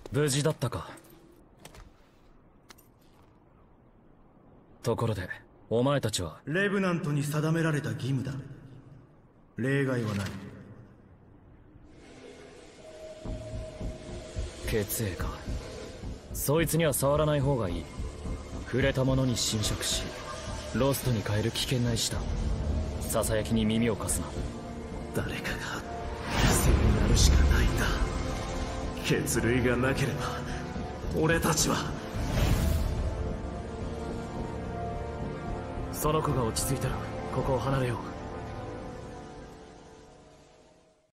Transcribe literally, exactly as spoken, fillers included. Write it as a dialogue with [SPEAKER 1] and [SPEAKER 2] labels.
[SPEAKER 1] 無事だったか。ところでお前たちは。
[SPEAKER 2] レブナントに定められた義務だ。例外はない。
[SPEAKER 1] 血液か。そいつには触らない方がいい。触れたものに侵食しロストに変える危険な石だ。ささやきに耳を貸すな。
[SPEAKER 3] 誰かが犠牲になるしかないんだ。血類がなければ俺たちは。
[SPEAKER 1] その子が落ち着いたらここを離れよう。